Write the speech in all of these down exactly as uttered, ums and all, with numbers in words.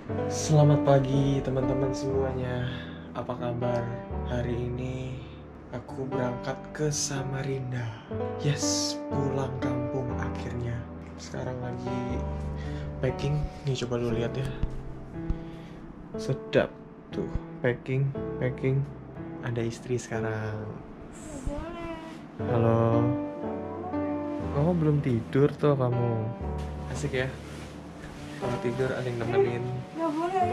Selamat pagi teman-teman semuanya. Apa kabar? Hari ini aku berangkat ke Samarinda. Yes, pulang kampung akhirnya. Sekarang lagi packing. Nih coba lu lihat ya. Sedap tuh, packing, packing. Ada istri sekarang. Halo. Oh, belum tidur tuh kamu. Asik ya. Kalau tidur ada yang nemenin. Gak boleh.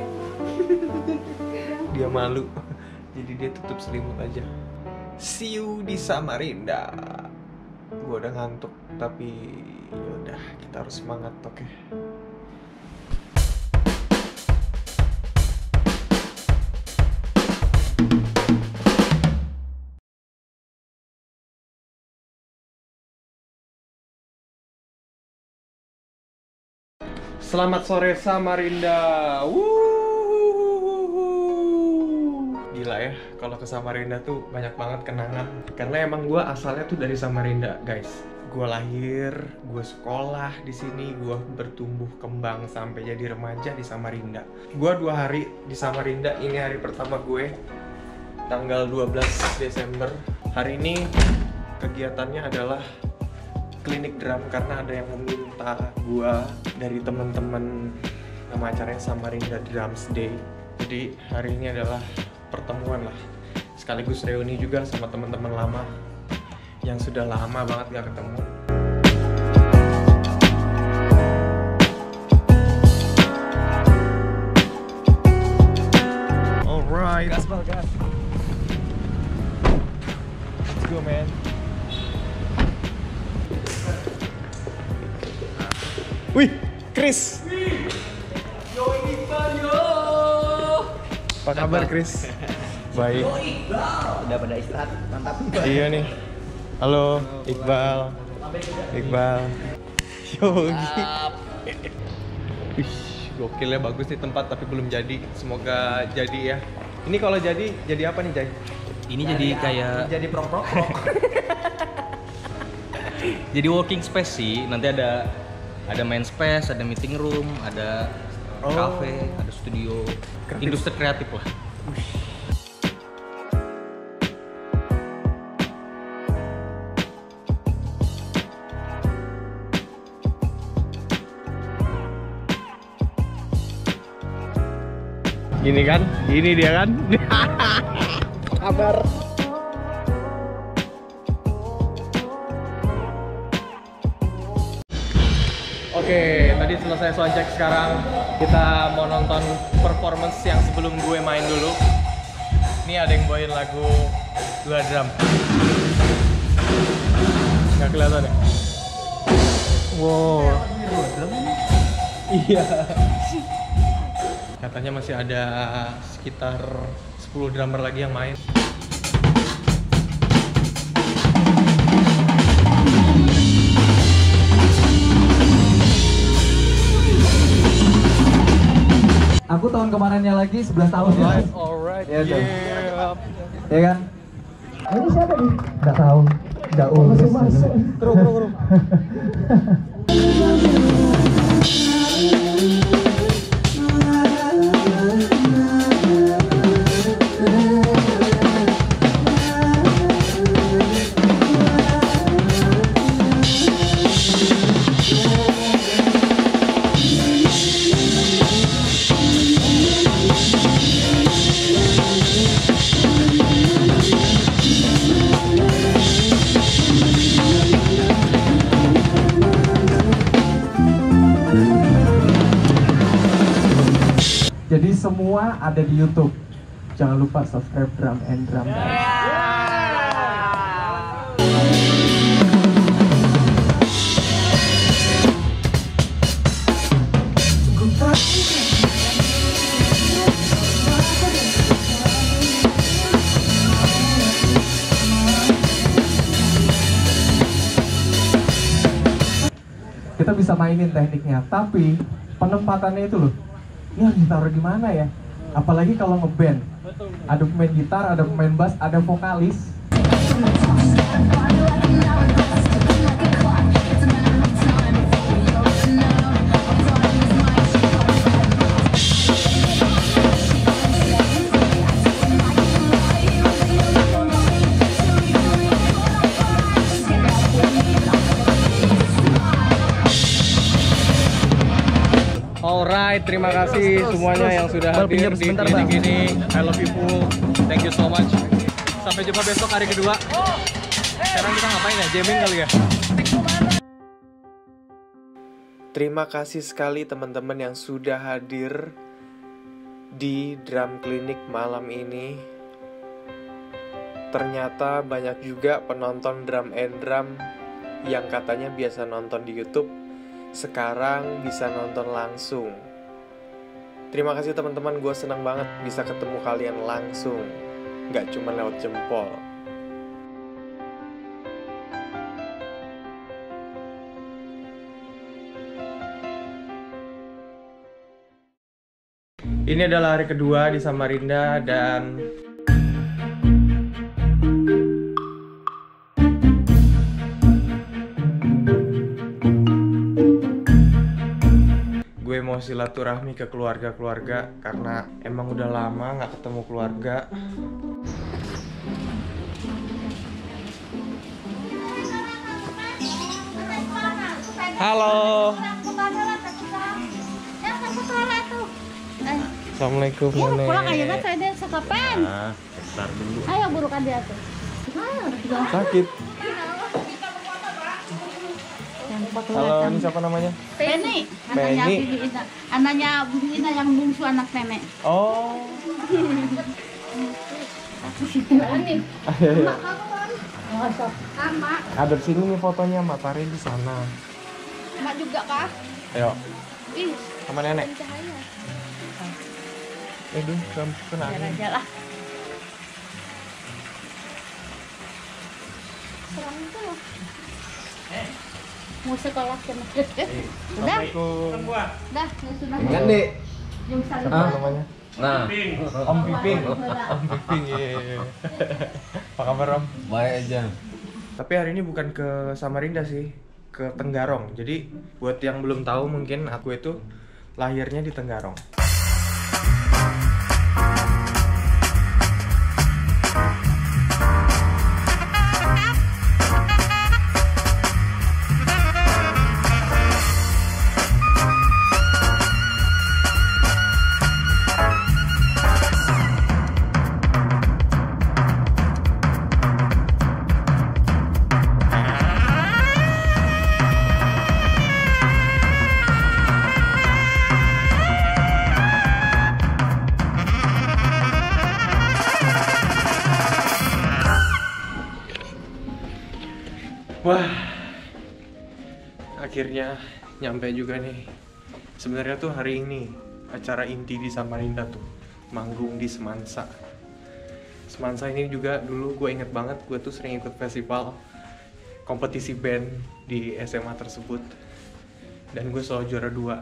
Dia malu, jadi dia tutup selimut aja. See you di Samarinda. Gue udah ngantuk, tapi yaudah kita harus semangat, oke? Okay? Selamat sore Samarinda. Wuh. Gila ya, kalau ke Samarinda tuh banyak banget kenangan. Karena emang gue asalnya tuh dari Samarinda, guys. Gue lahir, gue sekolah di sini, gue bertumbuh kembang sampai jadi remaja di Samarinda. Gue dua hari di Samarinda. Ini hari pertama gue, tanggal dua belas Desember. Hari ini kegiatannya adalah klinik drum karena ada yang meminta gua dari teman-teman, nama acaranya Samarinda Drums Day. Jadi hari ini adalah pertemuan lah, sekaligus reuni juga sama teman-teman lama yang sudah lama banget gak ketemu. Alright, gas bal gas. Let's go man. Wih, Chris. Wih, yo Iqbal yo. Apa kabar Chris? Baik. Yo Iqbal. Udah pada istirahat, mantap. Iya nih. Halo, Iqbal. Iqbal. Yogi. Wih, gokilnya bagus nih tempat tapi belum jadi. Semoga jadi ya. Ini kalau jadi, jadi apa nih Jay? Ini jadi kayak jadi prok-prok-prok. jadi working space sih. Nanti ada ada main space, ada meeting room, ada Oh. cafe, ada studio, Kreatif. industri kreatif lah. Gini kan? Gini dia kan? Kabar. Oke, tadi selesai soundcheck, sekarang kita mau nonton performance yang sebelum gue main dulu. Ini ada yang bawain lagu dua drum. Nggak kelihatan ya? Wow. Iya. Katanya masih ada sekitar sepuluh drummer lagi yang main. Aku tahun kemarinnya lagi sebelas tahun ya. Alright, alright, Iya, tuh. yeah. Ya kan? Ini siapa nih? Enggak tahu. Enggak urus. Kru, kru, kru. Jadi semua ada di YouTube. Jangan lupa subscribe Drum and Drum. Kita bisa mainin tekniknya, tapi penempatannya itu loh. Ini harus ditaruh di mana ya? Apalagi kalau ngeband. Ada pemain gitar, ada pemain bass, ada vokalis. Alright, terima kasih terus, semuanya terus. yang sudah Bal, hadir pinjam di sebentar, klinik Bang. ini. I love you full. Thank you so much. Sampai jumpa besok hari kedua. Sekarang kita ngapain ya? Jamming kali ya? Terima kasih sekali teman-teman yang sudah hadir di Drum Clinic malam ini. Ternyata banyak juga penonton drum and drum yang katanya biasa nonton di YouTube, sekarang bisa nonton langsung. Terima kasih teman-teman, gue senang banget bisa ketemu kalian langsung, gak cuma lewat jempol. Ini adalah hari kedua di Samarinda dan gue mau silaturahmi ke keluarga-keluarga karena emang udah lama nggak ketemu keluarga. Halo. Assalamualaikum Ya, nenek. pulang aja kan saya dia sekapan. Nah, start dulu. Ayo burukan dia tuh. Ayo, udah. Sakit. Yang foto Halo, yang- ini siapa namanya? Penny, anaknya Penny. Bibi Ina. Anaknya Bibi Ina yang bungsu anak nenek. Oh. Ini. Oh, sok. Sama. Ada di sini nih fotonya, Mak Tari di sana. Mak juga kah? Ayo, Ih, sama nenek. cahaya. Eh, duh, kena Biar angin. aja lah. Serang itu loh. Mau sekolah kan? Udah, Assalamualaikum. udah, ya sudah. Kan dek. Yang saling Siapa namanya? Nah, Om Piping. Om Piping, iya. iya. Apa kabar, Om? Baik aja. Tapi hari ini bukan ke Samarinda sih, ke Tenggarong. Jadi buat yang belum tahu mungkin aku itu lahirnya di Tenggarong. Wah, akhirnya nyampe juga nih. Sebenarnya tuh hari ini acara inti di Samarinda tuh, manggung di Semansa. Semansa ini juga dulu gue inget banget, gue tuh sering ikut festival kompetisi band di S M A tersebut. Dan gue selalu juara dua.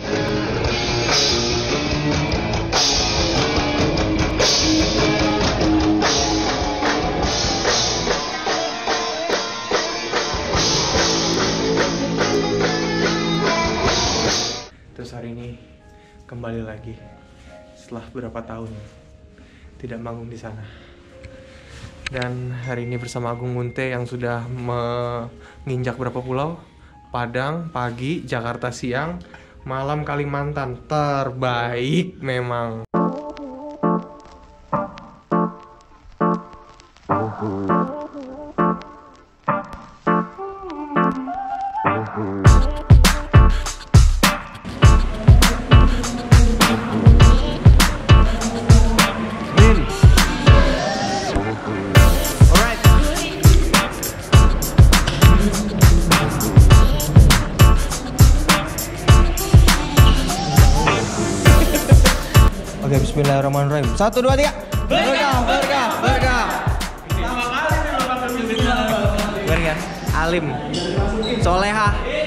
Terus hari ini kembali lagi setelah berapa tahun tidak manggung di sana. Dan hari ini bersama Agung Munte yang sudah menginjak berapa pulau? Padang pagi, Jakarta siang, malam Kalimantan. Terbaik memang. Oke, bismillahirrahmanirrahim. Satu, dua, tiga. Berkah, berkah, berkah. Berkah, alim, solehah,